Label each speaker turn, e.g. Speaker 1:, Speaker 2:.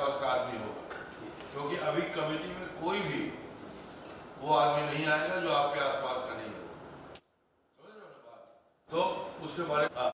Speaker 1: आसपास का आदमी होगा, क्योंकि अभी कमेटी में कोई भी वो आदमी नहीं आएगा जो आपके आसपास का नहीं है। समझ रहे हो ना बात? तो उसके बारे में